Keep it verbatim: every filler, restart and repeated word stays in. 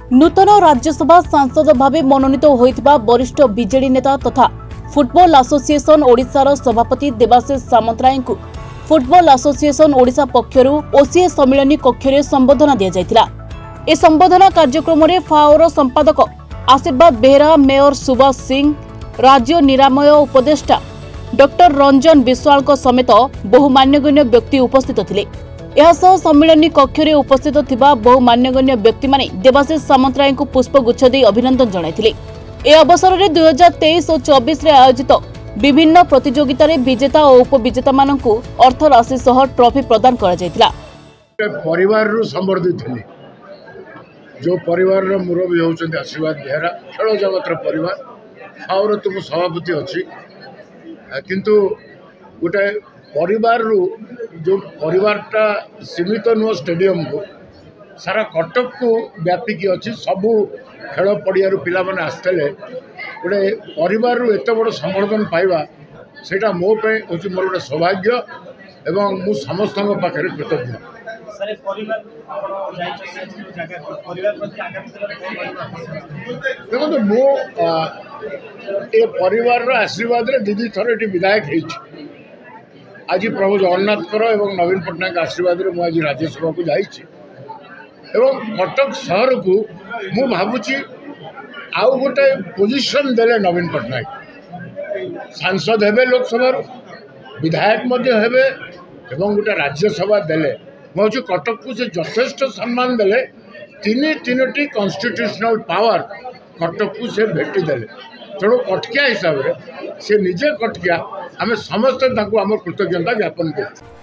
नूतन राज्यसभा सांसद भावे मनोनीत होइतिबा वरिष्ठ बीजेडी नेता तथा फुटबॉल एसोसिएशन ओडिशार सभापति देवाशीष सामंतराय को फुटबॉल एसोसिएशन ओडिशा पक्षरु ओसीए सम्मेलनी कक्षरे संबोधन दिया जायतिला। ए संबोधन कार्यक्रम में फाओर संपादक आशीर्वाद बेहरा, मेयर सुभाष सिंह, राज्य निरामय उपदेष्टा डॉक्टर रंजन विश्वाल समेत बहु मान्यगण्य व्यक्ति उपस्थित थिले। एहासह सम्मेलनी कक्षरे उपस्थित थिबा बहु मान्यगण्य व्यक्ति माने देवाशीष सामंतराय को पुष्पगुच्छ दे अभिनंदन जणाइथिले। ए अवसर में दुई हजार तेईस और चौबीस रे आयोजित विभिन्न प्रतियोगिता रे विजेता और उपविजेता मानकु अर्थ राशि सह ट्रॉफी प्रदान करा जायतिला। परिवार रु संबर्धित थिले जो परिवार रो मुरबी होउछन्ते आशीर्वाद बेहरा, खेल जगत रो परिवार और तुम सभापति अछि, किंतु गोटे परिवार रु जो परिवारटा सीमित नुह स्टेडियम को सारा कटक को व्यापिकी अच्छी सबू खेल पड़िया पिला माने आसते गोटे परिवार एत बड़ संबर्धन पाइबा सेटा मो पे होची मोर गोटे सौभाग्य एवं मु समस्त पाखे कृतज्ञ। देखो तो मो ए परिवार आशीर्वाद रे दीदी थर ये विधायक होती आज प्रभु जगन्नाथ एवं नवीन पट्टनायक आशीर्वाद रे मु आज राज्यसभा को जाइछि एवं कटक सहर को मु भावुची आउ गोटे पोजिशन देले नवीन पट्टनायक सांसद हेबे लोकसभा विधायक मध्य हेबे एवं गोटे राज्यसभा देले मुझे कटक को से यथेष्ट सम्मान देले। तीन तीन कन्स्टिट्यूशनल पावर कटक को से भेटी देले। तेणु कटकिया हिसाब से से निजे कटकिया आम समस्त आम कृतज्ञता ज्ञापन कर।